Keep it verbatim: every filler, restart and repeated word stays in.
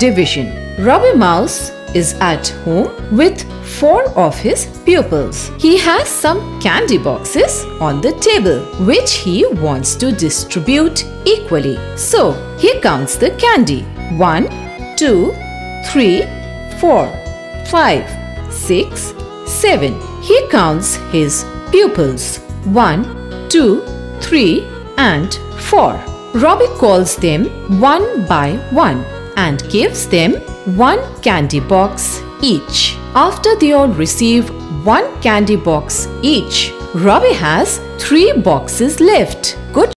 division. Robbie Mouse is at home with four of his pupils. He has some candy boxes on the table which he wants to distribute equally. So he counts the candy. One, two, three, four, five, six, seven. He counts his pupils. One, two, three and four. Robbie calls them one by one and gives them one candy box each. After they all receive one candy box each, Robbie has three boxes left. Good